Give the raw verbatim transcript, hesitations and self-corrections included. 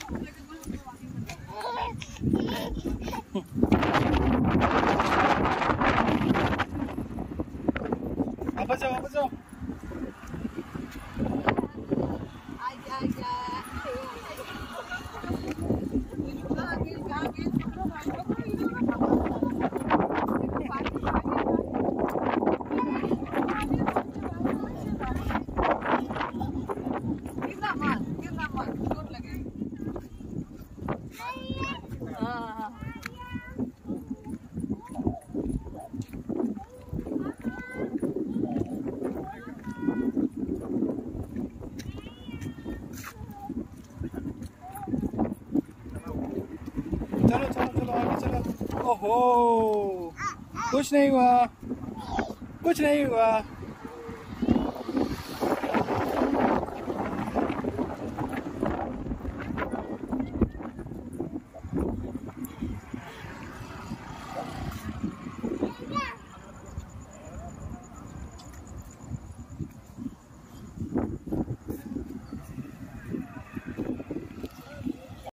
वापस जाओ वापस जाओ। चलो चलो चलो आगे चलो। ओहो कुछ नहीं हुआ कुछ नहीं हुआ।